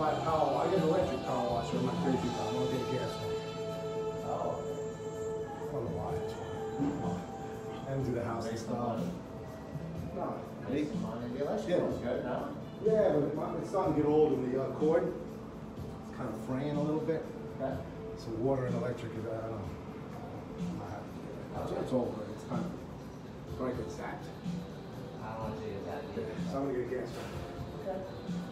buy a power wash. I get an electric power washer in my crazy car. I want to get a gas one. Oh. I don't know why. It's fine. Empty the house and Make some stuff. money. No. Make some money. The electric one's good, no? Yeah, but it's starting to get old in the cord. It's kind of fraying a little bit. Okay. So water and electric, I don't know. I'm not happy with it. It's over. It's kind of like it's that. I don't want to see it that either. So I'm gonna get a gas one. Okay.